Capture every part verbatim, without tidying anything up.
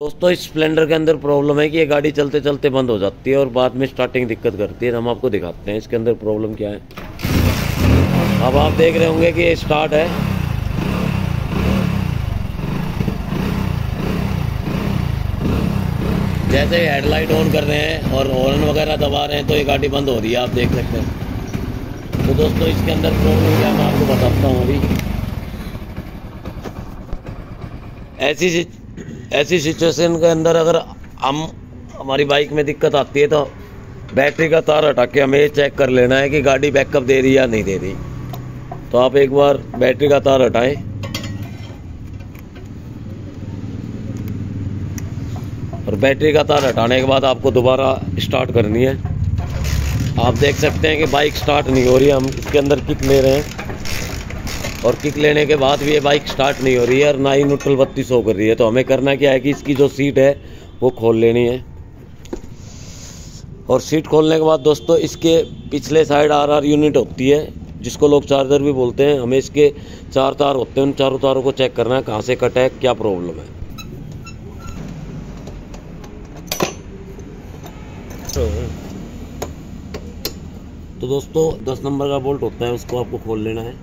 दोस्तों इस स्प्लेंडर के अंदर प्रॉब्लम है कि ये गाड़ी चलते चलते बंद हो जाती है और बाद में स्टार्टिंग दिक्कत करती है। हम आपको दिखाते हैं इसके अंदर प्रॉब्लम क्या है। अब आप देख रहे होंगे कि ये स्टार्ट है, जैसे हेडलाइट ऑन कर रहे हैं और हॉर्न वगैरह दबा रहे हैं तो ये गाड़ी बंद हो रही है, आप देख सकते हैं। तो दोस्तों इसके अंदर प्रॉब्लम क्या है मैं आपको बताता हूँ। अभी ऐसी ऐसी सिचुएशन के अंदर अगर हम हमारी बाइक में दिक्कत आती है तो बैटरी का तार हटा के हमें ये चेक कर लेना है कि गाड़ी बैकअप दे रही है या नहीं दे रही। तो आप एक बार बैटरी का तार हटाएं और बैटरी का तार हटाने के बाद आपको दोबारा स्टार्ट करनी है। आप देख सकते हैं कि बाइक स्टार्ट नहीं हो रही है। हम इसके अंदर किक ले रहे हैं और किक लेने के बाद भी ये बाइक स्टार्ट नहीं हो रही है और ना ही न्यूट्रल बत्ती शो कर रही है। तो हमें करना क्या है कि इसकी जो सीट है वो खोल लेनी है और सीट खोलने के बाद दोस्तों इसके पिछले साइड आर आर यूनिट होती है जिसको लोग चार्जर भी बोलते हैं। हमें इसके चार तार होते हैं, उन चारों तारों को चेक करना है कहाँ से कट है, क्या प्रॉब्लम है। तो दोस्तों दस नंबर का बोल्ट होता है, उसको आपको खोल लेना है।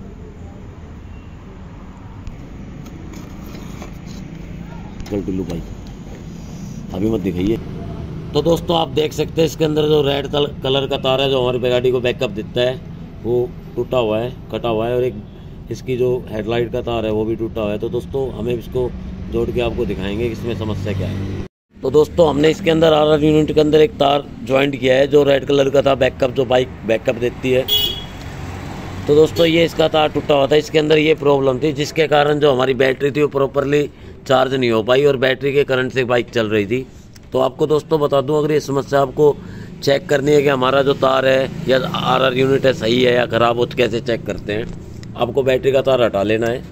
टिल्लू भाई अभी मत दिखाइए। तो दोस्तों आप देख सकते हैं इसके अंदर जो रेड कलर का तार है जो हमारी गाड़ी को बैकअप देता है वो टूटा हुआ है, कटा हुआ है और एक इसकी जो हेडलाइट का तार है वो भी टूटा हुआ है। तो दोस्तों हमें इसको जोड़ के आपको दिखाएंगे कि इसमें समस्या क्या है। तो दोस्तों हमने इसके अंदर आर आर यूनिट के अंदर एक तार ज्वाइंट किया है जो रेड कलर का था, बैकअप जो बाइक बैकअप देती है। तो दोस्तों ये इसका तार टूटा हुआ था, इसके अंदर ये प्रॉब्लम थी जिसके कारण जो हमारी बैटरी थी वो प्रॉपरली चार्ज नहीं हो पाई और बैटरी के करंट से बाइक चल रही थी। तो आपको दोस्तों बता दूं, अगर ये समस्या आपको चेक करनी है कि हमारा जो तार है या आर आर यूनिट है सही है या ख़राब हो, तो कैसे चेक करते हैं। आपको बैटरी का तार हटा लेना है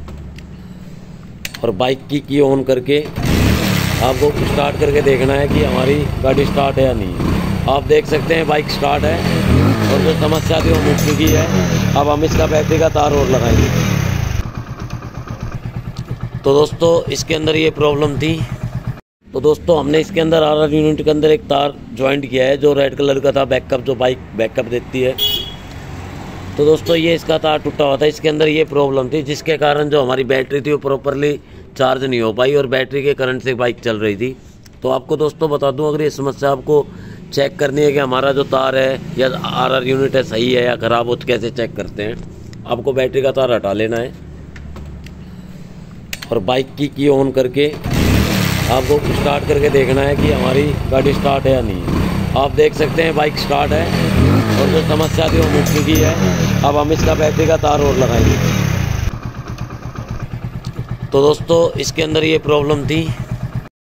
और बाइक की की ऑन करके आपको स्टार्ट करके देखना है कि हमारी गाड़ी स्टार्ट है या नहीं। आप देख सकते हैं बाइक स्टार्ट है और जो समस्या थी वो मुक चुकी है। अब हम इसका बैटरी का तार और लगाएंगे। तो दोस्तों इसके अंदर ये प्रॉब्लम थी। तो दोस्तों हमने इसके अंदर आर आर यूनिट के अंदर एक तार ज्वाइंट किया है जो रेड कलर का था, बैकअप जो बाइक बैकअप देती है। तो दोस्तों ये इसका तार टूटा हुआ था, इसके अंदर ये प्रॉब्लम थी जिसके कारण जो हमारी बैटरी थी वो प्रॉपरली चार्ज नहीं हो पाई और बैटरी के करंट से बाइक चल रही थी। तो आपको दोस्तों बता दूं, अगर ये समस्या आपको चेक करनी है कि हमारा जो तार है या आर आर यूनिट है सही है या ख़राब हो, तो कैसे चेक करते हैं। आपको बैटरी का तार हटा लेना है और बाइक की की ऑन करके आपको स्टार्ट करके देखना है कि हमारी गाड़ी स्टार्ट है या नहीं। आप देख सकते हैं बाइक स्टार्ट है और जो समस्या थी वो मुक चुकी है। अब हम इसका बैटरी का तार और लगाएंगे। तो दोस्तों इसके अंदर ये प्रॉब्लम थी।